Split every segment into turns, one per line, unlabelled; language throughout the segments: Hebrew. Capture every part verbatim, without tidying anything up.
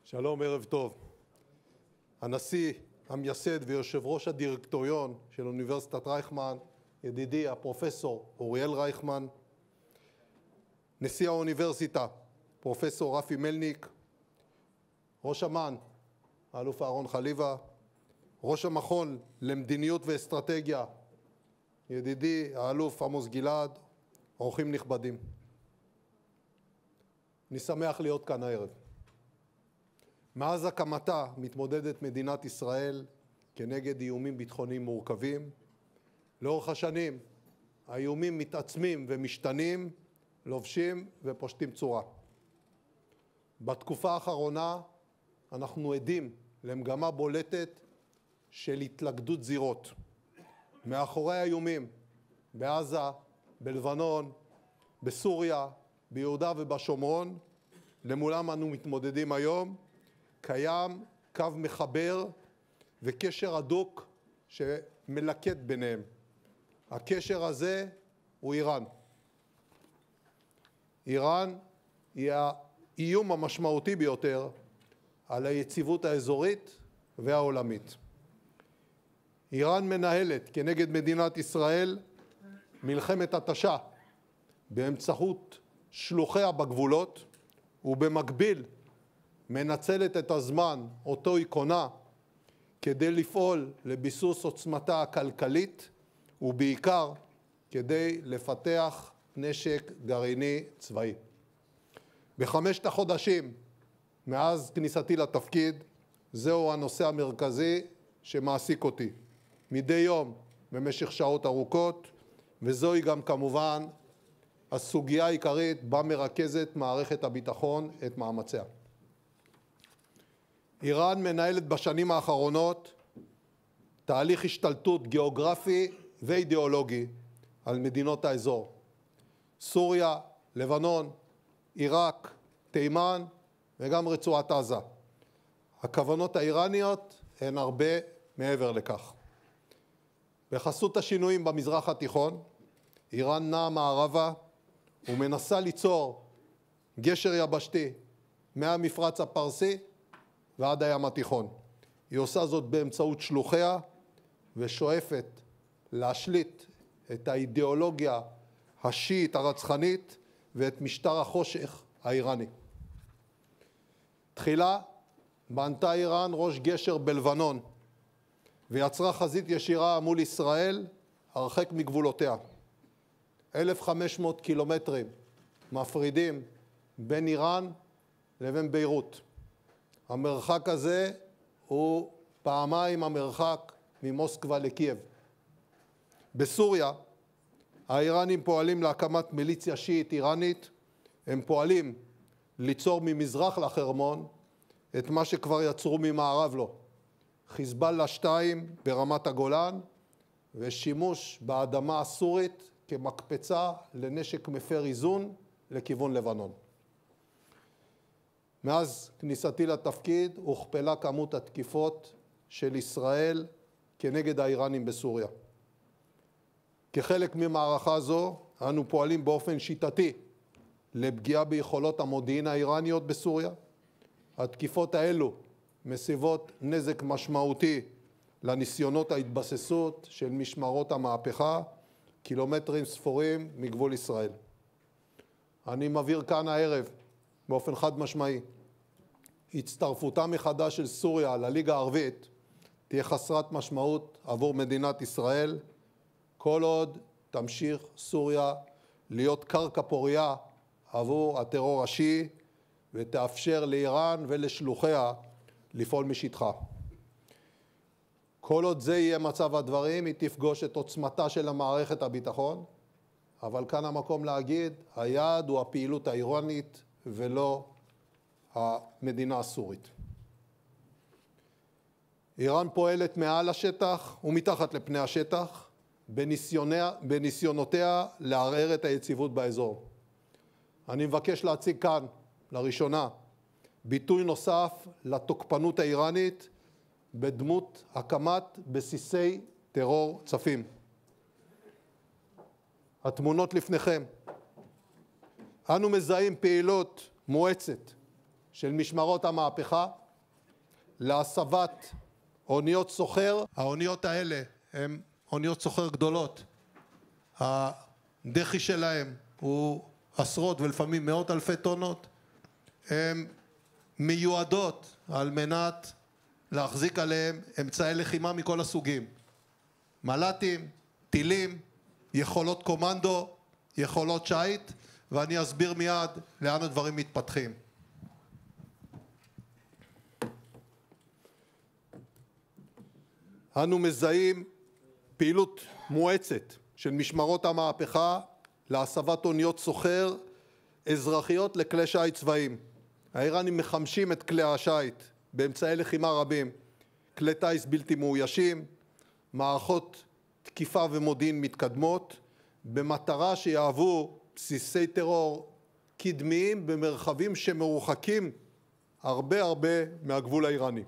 שלום, ערב טוב. הנשיא, המייסד ויושב ראש הדירקטוריון של אוניברסיטת רייכמן, ידידי הפרופסור אוריאל רייכמן, נשיא האוניברסיטה, פרופסור רפי מלניק, ראש אמ"ן, האלוף אהרון חליבה, ראש המכון למדיניות ואסטרטגיה, ידידי האלוף עמוס גלעד, אורחים נכבדים. אני שמח להיות כאן הערב. מאז הקמתה מתמודדת מדינת ישראל כנגד איומים ביטחוניים מורכבים. לאורך השנים האיומים מתעצמים ומשתנים, לובשים ופושטים צורה. בתקופה האחרונה אנחנו עדים למגמה בולטת של התלכדות זירות. מאחורי האיומים בעזה, בלבנון, בסוריה, ביהודה ובשומרון, למולם אנו מתמודדים היום, קיים קו מחבר וקשר הדוק שמלכד ביניהם. הקשר הזה הוא איראן. איראן היא האיום המשמעותי ביותר על היציבות האזורית והעולמית. איראן מנהלת כנגד מדינת ישראל מלחמת התשה באמצעות שלוחיה בגבולות, ובמקביל מנצלת את הזמן אותו היא קונה כדי לפעול לביסוס עוצמתה הכלכלית, ובעיקר כדי לפתח נשק גרעיני צבאי. בחמשת החודשים מאז כניסתי לתפקיד, זהו הנושא המרכזי שמעסיק אותי מדי יום במשך שעות ארוכות, וזוהי גם כמובן הסוגיה העיקרית בה מרכזת מערכת הביטחון את מאמציה. איראן מנהלת בשנים האחרונות תהליך השתלטות גיאוגרפי ואידיאולוגי על מדינות האזור. סוריה, לבנון, עיראק, תימן וגם רצועת עזה. הכוונות האיראניות הן הרבה מעבר לכך. בחסות השינויים במזרח התיכון, איראן נעה מערבה ומנסה ליצור גשר יבשתי מהמפרץ הפרסי ועד הים התיכון. היא עושה זאת באמצעות שלוחיה ושואפת להשליט את האידיאולוגיה השיעית הרצחנית ואת משטר החושך האיראני. תחילה בנתה איראן ראש גשר בלבנון ויצרה חזית ישירה מול ישראל הרחק מגבולותיה. אלף וחמש מאות קילומטרים מפרידים בין איראן לבין ביירות. המרחק הזה הוא פעמיים המרחק ממוסקבה לקייב. בסוריה האיראנים פועלים להקמת מיליציה שיעית איראנית. הם פועלים ליצור ממזרח לחרמון את מה שכבר יצרו ממערב לו. חיזבאללה שתיים ברמת הגולן ושימוש באדמה הסורית כמקפצה לנשק מפר איזון לכיוון לבנון. מאז כניסתי לתפקיד הוכפלה כמות התקיפות של ישראל כנגד האיראנים בסוריה. כחלק ממערכה זו אנו פועלים באופן שיטתי לפגיעה ביכולות המודיעין האיראניות בסוריה. התקיפות האלו מסיבות נזק משמעותי לניסיונות ההתבססות של משמרות המהפכה, קילומטרים ספורים מגבול ישראל. אני מבהיר כאן הערב באופן חד משמעי, הצטרפותה מחדש של סוריה לליגה הערבית תהיה חסרת משמעות עבור מדינת ישראל, כל עוד תמשיך סוריה להיות קרקע פוריה עבור הטרור השיעי ותאפשר לאיראן ולשלוחיה לפעול משטחה. כל עוד זה יהיה מצב הדברים, היא תפגוש את עוצמתה של המערכת הביטחון, אבל כאן המקום להגיד, היעד הוא הפעילות האיראנית ולא המדינה הסורית. איראן פועלת מעל השטח ומתחת לפני השטח בניסיונותיה לערער את היציבות באזור. אני מבקש להציג כאן לראשונה ביטוי נוסף לתוקפנות האיראנית בדמות הקמת בסיסי טרור צפים. התמונות לפניכם. אנו מזהים פעילות מואצת של משמרות המהפכה להסבת אוניות סוחר. האוניות האלה הן אוניות סוחר גדולות. הדחי שלהם הוא עשרות ולפעמים מאות אלפי טונות. הן מיועדות על מנת להחזיק עליהם אמצעי לחימה מכל הסוגים. מל"טים, טילים, יכולות קומנדו, יכולות שייט, ואני אסביר מיד לאן הדברים מתפתחים. אנו מזהים פעילות מואצת של משמרות המהפכה להסבת אוניות סוחר אזרחיות לכלי שיט צבאיים. האיראנים מחמשים את כלי השיט באמצעי לחימה רבים, כלי טיס בלתי מאוישים, מערכות תקיפה ומודיעין מתקדמות, במטרה שיהוו בסיסי טרור קדמיים במרחבים שמרוחקים הרבה הרבה מהגבול האיראני.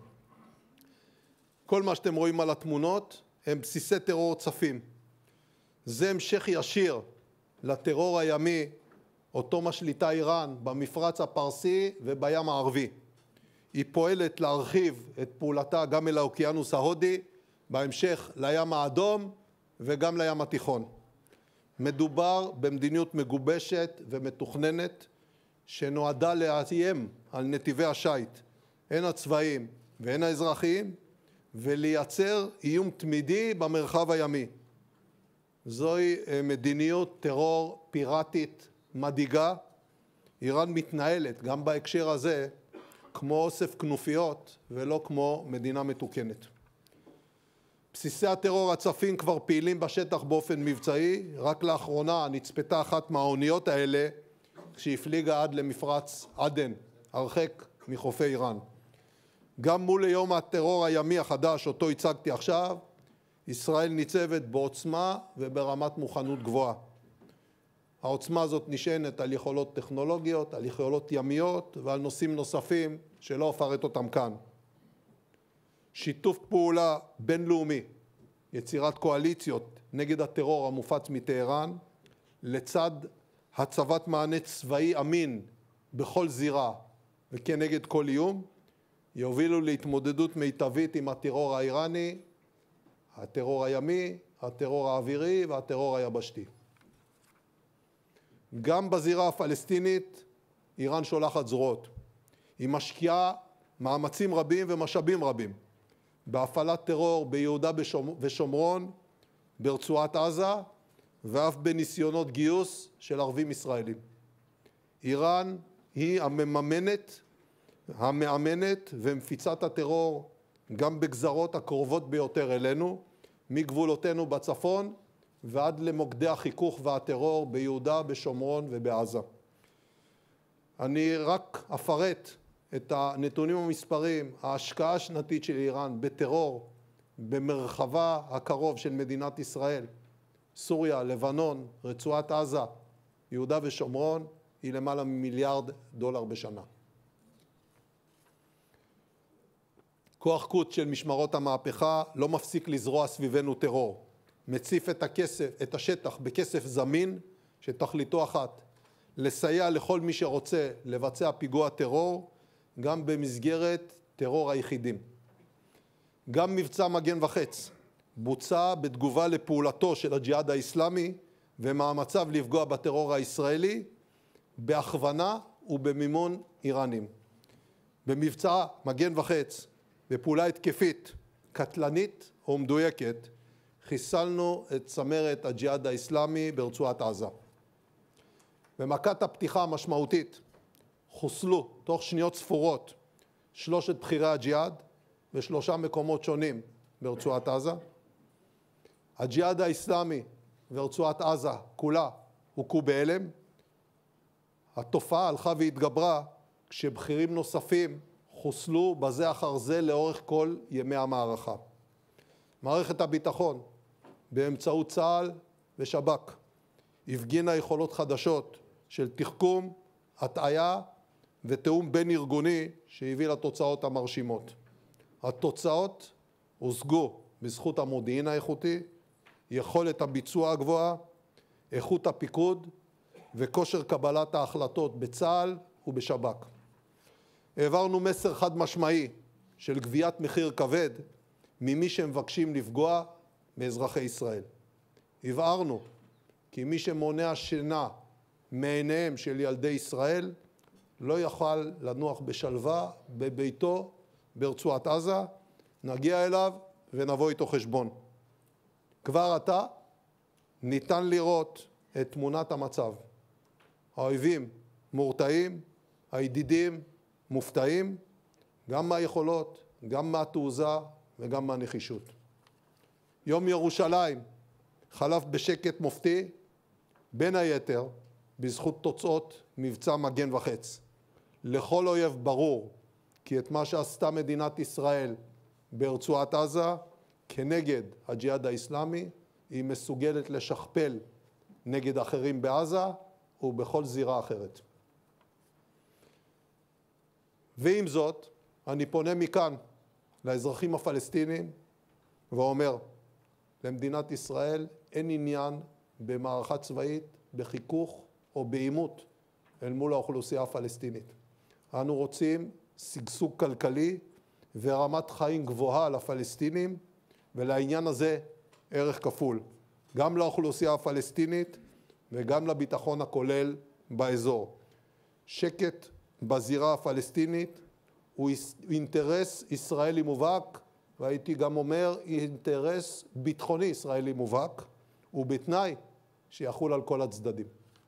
כל מה שאתם רואים על התמונות הם בסיסי טרור צפים. זה המשך ישיר לטרור הימי, אותו משליטה איראן במפרץ הפרסי ובים הערבי. היא פועלת להרחיב את פעולתה גם אל האוקיינוס ההודי, בהמשך לים האדום וגם לים התיכון. מדובר במדיניות מגובשת ומתוכננת שנועדה לאיים על נתיבי השיט, הן הצבאיים והן האזרחיים, ולייצר איום תמידי במרחב הימי. זוהי מדיניות טרור פיראטית מדאיגה. איראן מתנהלת גם בהקשר הזה כמו אוסף כנופיות ולא כמו מדינה מתוקנת. בסיסי הטרור הצפים כבר פעילים בשטח באופן מבצעי. רק לאחרונה נצפתה אחת מהאוניות האלה כשהפליגה עד למפרץ עדן, הרחק מחופי איראן. גם מול יום הטרור הימי החדש, אותו הצגתי עכשיו, ישראל ניצבת בעוצמה וברמת מוכנות גבוהה. העוצמה הזאת נשענת על יכולות טכנולוגיות, על יכולות ימיות ועל נושאים נוספים שלא אפרט אותם כאן. שיתוף פעולה בינלאומי, יצירת קואליציות נגד הטרור המופץ מטהרן, לצד הצבת מענה צבאי אמין בכל זירה וכנגד כל איום, יובילו להתמודדות מיטבית עם הטרור האיראני, הטרור הימי, הטרור האווירי והטרור היבשתי. גם בזירה הפלסטינית איראן שולחת זרועות. היא משקיעה מאמצים רבים ומשאבים רבים בהפעלת טרור ביהודה ושומרון, ברצועת עזה, ואף בניסיונות גיוס של ערבים ישראלים. איראן היא המממנת, המאמנת ומפיצת הטרור גם בגזרות הקרובות ביותר אלינו, מגבולותינו בצפון ועד למוקדי החיכוך והטרור ביהודה, בשומרון ובעזה. אני רק אפרט את הנתונים המספריים. ההשקעה השנתית של איראן בטרור במרחבה הקרוב של מדינת ישראל, סוריה, לבנון, רצועת עזה, יהודה ושומרון, היא למעלה ממיליארד דולר בשנה. כוח קוץ של משמרות המהפכה לא מפסיק לזרוע סביבנו טרור. מציף את הכסף, את השטח בכסף זמין שתכליתו אחת, לסייע לכל מי שרוצה לבצע פיגוע טרור, גם במסגרת טרור היחידים. גם מבצע מגן וחץ בוצע בתגובה לפעולתו של הג'יהאד האסלאמי ומאמציו לפגוע בטרור הישראלי, בהכוונה ובמימון איראנים. במבצע מגן וחץ, בפעולה התקפית, קטלנית או מדויקת, חיסלנו את צמרת הג'יהאד האסלאמי ברצועת עזה. במכת הפתיחה המשמעותית חוסלו תוך שניות ספורות שלושת בכירי הג'יהאד בשלושה מקומות שונים ברצועת עזה. הג'יהאד האסלאמי ורצועת עזה כולה הוכו בהלם. התופעה הלכה והתגברה כשבכירים נוספים חוסלו בזה אחר זה לאורך כל ימי המערכה. מערכת הביטחון באמצעות צה"ל ושב"כ הפגינה יכולות חדשות של תחכום, הטעיה ותאום בין ארגוני שהביא לתוצאות המרשימות. התוצאות הושגו בזכות המודיעין האיכותי, יכולת הביצוע הגבוהה, איכות הפיקוד וכושר קבלת ההחלטות בצה"ל ובשב"כ. העברנו מסר חד משמעי של גביית מחיר כבד ממי שמבקשים לפגוע באזרחי ישראל. הבהרנו כי מי שמונע שינה מעיניהם של ילדי ישראל לא יוכל לנוח בשלווה בביתו ברצועת עזה, נגיע אליו ונבוא איתו חשבון. כבר עתה ניתן לראות את תמונת המצב. האויבים מורתעים, הידידים מופתעים, גם מהיכולות, גם מהתעוזה וגם מהנחישות. יום ירושלים חלף בשקט מופתי, בין היתר בזכות תוצאות מבצע מגן וחץ. לכל אויב ברור כי את מה שעשתה מדינת ישראל ברצועת עזה כנגד הג'יהאד האסלאמי היא מסוגלת לשכפל נגד אחרים בעזה ובכל זירה אחרת. ועם זאת, אני פונה מכאן לאזרחים הפלסטינים ואומר, למדינת ישראל אין עניין במערכה צבאית, בחיכוך או בעימות אל מול האוכלוסייה הפלסטינית. אנו רוצים שגשוג כלכלי ורמת חיים גבוהה לפלסטינים, ולעניין הזה ערך כפול, גם לאוכלוסייה הפלסטינית וגם לביטחון הכולל באזור. שקט בזירה הפלסטינית הוא אינטרס ישראלי מובהק, והייתי גם אומר אינטרס ביטחוני ישראלי מובהק, ובתנאי שיחול על כל הצדדים.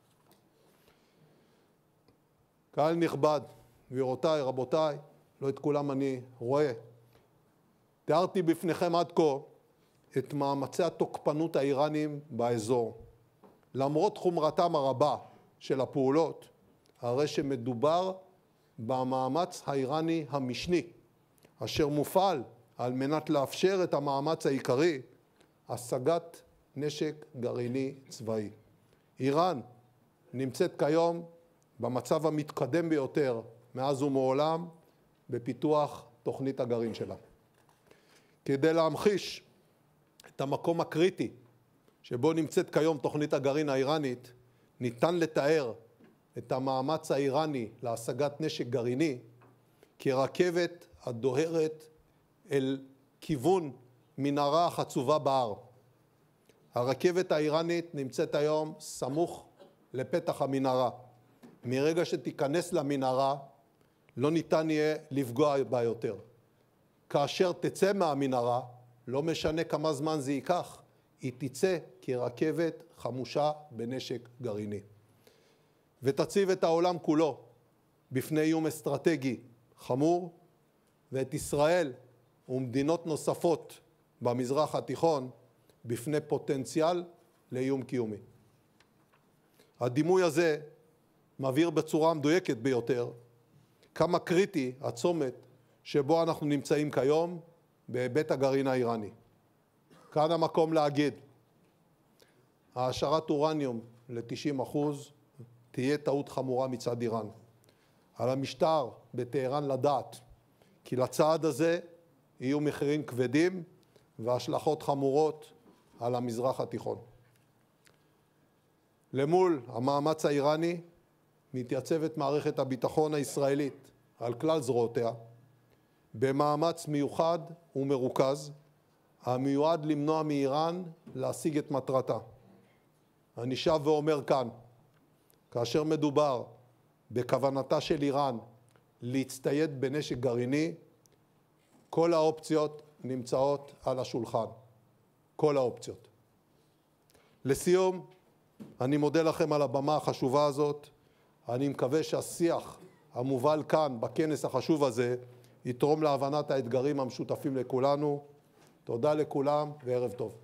קהל נכבד, גבירותיי, רבותיי, לא את כולם אני רואה. תיארתי בפניכם עד כה את מאמצי התוקפנות האיראנים באזור. למרות חומרתם הרבה של הפעולות, הרי שמדובר במאמץ האיראני המשני, אשר מופעל על מנת לאפשר את המאמץ העיקרי, השגת נשק גרעיני צבאי. איראן נמצאת כיום במצב המתקדם ביותר מאז ומעולם בפיתוח תוכנית הגרעין שלה. כדי להמחיש את המקום הקריטי שבו נמצאת כיום תוכנית הגרעין האיראנית, ניתן לתאר את המאמץ האיראני להשגת נשק גרעיני כרכבת הדוהרת אל כיוון מנהרה חצובה בהר. הרכבת האיראנית נמצאת היום סמוך לפתח המנהרה. מרגע שתיכנס למנהרה לא ניתן יהיה לפגוע בה יותר. כאשר תצא מהמנהרה, לא משנה כמה זמן זה ייקח, היא תצא כרכבת חמושה בנשק גרעיני. ותציב את העולם כולו בפני איום אסטרטגי חמור, ואת ישראל ומדינות נוספות במזרח התיכון בפני פוטנציאל לאיום קיומי. הדימוי הזה מבהיר בצורה מדויקת ביותר כמה קריטי הצומת שבו אנחנו נמצאים כיום בהיבט הגרעין האיראני. כאן המקום להגיד, העשרת אורניום ל-תשעים אחוז תהיה טעות חמורה מצד איראן. על המשטר בטהרן לדעת כי לצעד הזה יהיו מחירים כבדים והשלכות חמורות על המזרח התיכון. למול המאמץ האיראני מתייצבת מערכת הביטחון הישראלית על כלל זרועותיה במאמץ מיוחד ומרוכז המיועד למנוע מאיראן להשיג את מטרתה. אני שב ואומר כאן, כאשר מדובר בכוונתה של איראן להצטייד בנשק גרעיני, כל האופציות נמצאות על השולחן. כל האופציות. לסיום, אני מודה לכם על הבמה החשובה הזאת. אני מקווה שהשיח המובל כאן בכנס החשוב הזה יתרום להבנת האתגרים המשותפים לכולנו. תודה לכולם וערב טוב.